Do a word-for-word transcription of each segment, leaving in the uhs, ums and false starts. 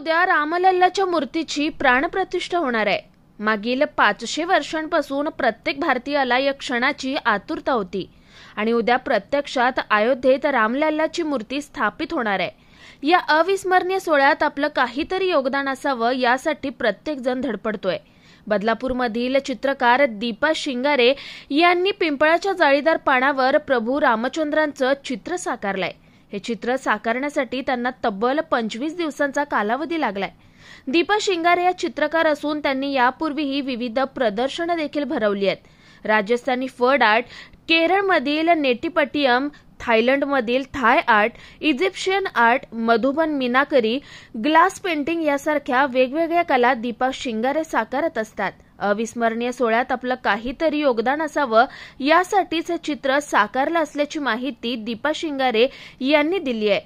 उद्या रामलल्लाच्या मूर्तीची प्राणप्रतिष्ठा होणार आहे। मागील पाचशे वर्षांपासून प्रत्येक भारतीयाला या क्षणाची आतुरता होती आणि उद्या प्रत्यक्षात अयोध्येत रामलल्लाची मूर्ती स्थापित होणार आहे। या अविस्मरणीय सोहळ्यात आपलं काहीतरी योगदान असावं यासाठी प्रत्येक जण धडपडतोय। बदलापूरमधील चित्रकार दीपा शिंगारे यांनी पिंपळाच्या जाळीदार पानावर प्रभू रामचंद्रांचं चित्र साकारलंय। हे चित्र साकारण्यासाठी त्यांना तब्बल पंचवीस दिवसांचा कालावधी लागलाय। दीपा शिंगारे या चित्रकार असून त्यांनी यापूर्वीही विविध प्रदर्शनं देखील भरवली आहेत। राजस्थानी फड आर्ट, केरळमधील नेटीपट्टियम, थायलंडमधील Thai art, Egyptian art, Madhuban Meenakari, glass painting यासारख्या वेगवेगळ्या कला दीपा शिंगारे साकारत असतात। अविस्मरणीय सोहळ्यात आपलं काहीतरी योगदान असावं यासाठीच हे चित्र साकारलं असल्याची माहिती दीपा शिंगारे यांनी दिली आहे।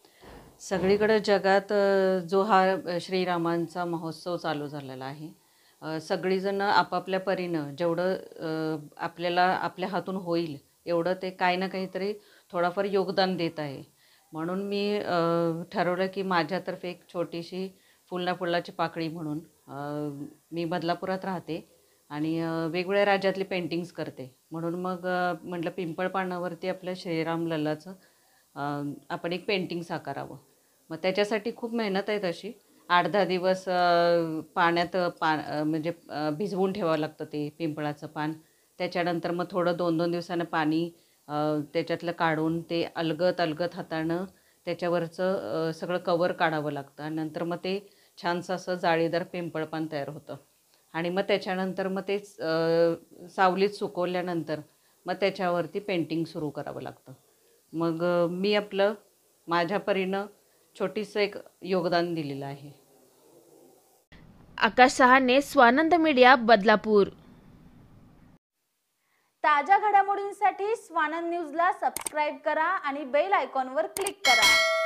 सगळीकडे जगात जो हा श्रीरामांचा महोत्सव चालू झालेला आहे, सगळीजण आपापल्या परीनं जेवढं आपल्याला आपल्या हातून होईल एवढं ते काही ना काहीतरी थोडाफार योगदान देत आहे। म्हणून मी ठरवलं की माझ्यातर्फे एक छोटीशी फुलना फुलाची पाकळी म्हणून मी बदलापुरात राहते आणि वेगवेगळ्या राज्यातली पेंटिंग्स करते। म्हणून मग म्हटलं पिंपळ पानावरती आपल्या श्रीराम लल्लाचं आपण एक पेंटिंग साकारावं। मग त्याच्यासाठी खूप मेहनत आहे तशी। आठ दहा दिवस पाण्यात पा म्हणजे भिजवून ठेवावं लागतं ते पिंपळाचं पान। त्याच्यानंतर मग थोडं दोन दोन दिवसानं पाणी त्याच्यातलं काढून ते अलगद अलगद हातानं त्याच्यावरचं सगळं कवर काढावं लागतं आणि नंतर मग ते छानसं असं जाळीदार पिंपळपान तयार होतं। आणि मग त्याच्यानंतर मग ते सावलीत सुकवल्यानंतर मग त्याच्यावरती पेंटिंग सुरू करावं लागतं। मग मी आपलं माझ्या परीनं छोटीसं एक योगदान दिलेलं आहे। आकाश सहाने, स्वानंद मीडिया, बदलापूर। ताज्या घडामोडींसाठी स्वानंद न्यूजला सबस्क्राइब करा आणि बेल आयकॉनवर क्लिक करा।